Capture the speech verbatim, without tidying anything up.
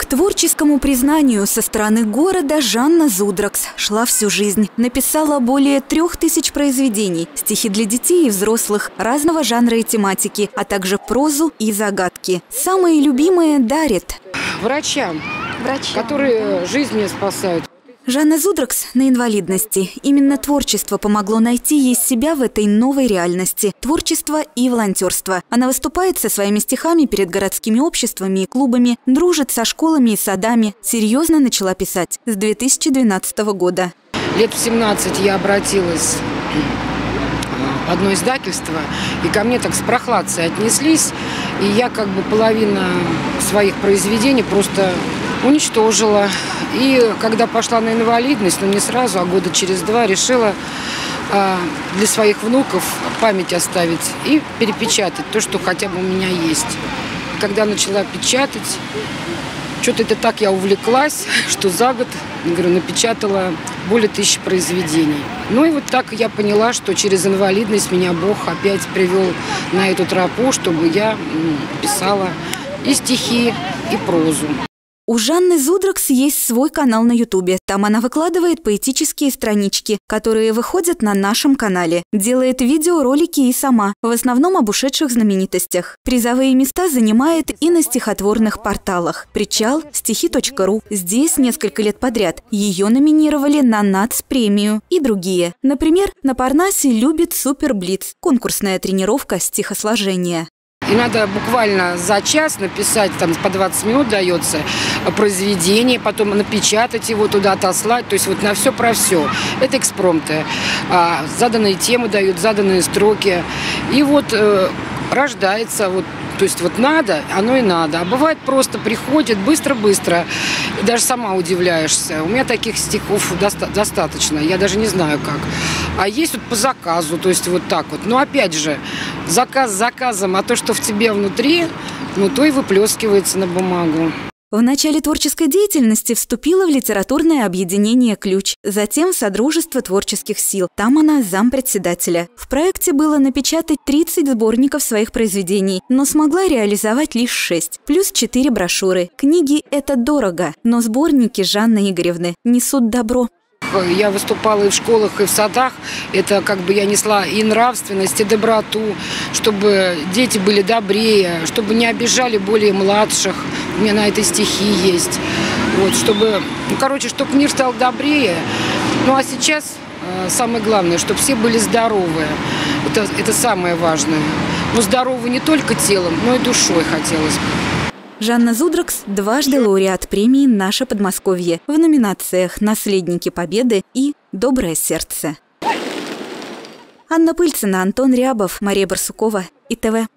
творческому признанию со стороны города Жанна Зудракс шла всю жизнь. Написала более трех тысяч произведений, стихи для детей и взрослых, разного жанра и тематики, а также прозу и загадки. Самые любимые дарит врачам, Врачам. которые жизни спасают. Жанна Зудракс на инвалидности. Именно творчество помогло найти ей себя в этой новой реальности. Творчество и волонтерство. Она выступает со своими стихами перед городскими обществами и клубами, дружит со школами и садами. Серьезно начала писать с две тысячи двенадцатого года. Лет в семнадцать я обратилась в одно издательство, и ко мне так с прохладцей отнеслись, и я как бы половину своих произведений просто уничтожила. И когда пошла на инвалидность, ну не сразу, а года через два, решила а, для своих внуков память оставить и перепечатать то, что хотя бы у меня есть. И когда начала печатать, что-то это так я увлеклась, что за год, говорю, напечатала более тысячи произведений. Ну и вот так я поняла, что через инвалидность меня Бог опять привел на эту тропу, чтобы я писала и стихи, и прозу. У Жанны Зудракс есть свой канал на ютубе. Там она выкладывает поэтические странички, которые выходят на нашем канале. Делает видеоролики и сама, в основном об ушедших знаменитостях. Призовые места занимает и на стихотворных порталах. Причал, стихи точка ру. Здесь несколько лет подряд ее номинировали на нацпремию и другие. Например, на Парнасе любит Супер Блиц. Конкурсная тренировка стихосложения. И надо буквально за час написать, там по двадцать минут дается произведение, потом напечатать его, туда отослать. То есть вот на все про все. Это экспромты. А, заданные темы дают, заданные строки. И вот э, рождается, вот, то есть вот надо, оно и надо. А бывает просто приходит быстро-быстро. И даже сама удивляешься. У меня таких стихов доста- достаточно. Я даже не знаю как. А есть вот по заказу, то есть вот так вот. Но опять же, заказ заказом, а то, что в тебе внутри, ну то и выплескивается на бумагу. В начале творческой деятельности вступила в литературное объединение «Ключ», затем в Содружество творческих сил. Там она зампредседателя. В проекте было напечатать тридцать сборников своих произведений, но смогла реализовать лишь шесть, плюс четыре брошюры. Книги – это дорого, но сборники Жанны Игоревны несут добро. Я выступала и в школах, и в садах. Это как бы я несла и нравственность, и доброту, чтобы дети были добрее, чтобы не обижали более младших. У меня на это стихи есть. Вот, чтобы, ну, короче, чтобы мир стал добрее. Ну, а сейчас э, самое главное, чтобы все были здоровы. Это, это самое важное. Но здоровы не только телом, но и душой хотелось бы. Жанна Зудракс – дважды лауреат премии «Наше Подмосковье» в номинациях «Наследники Победы» и «Доброе сердце». Анна Пыльцина, Антон Рябов, Мария Барсукова, И Т В.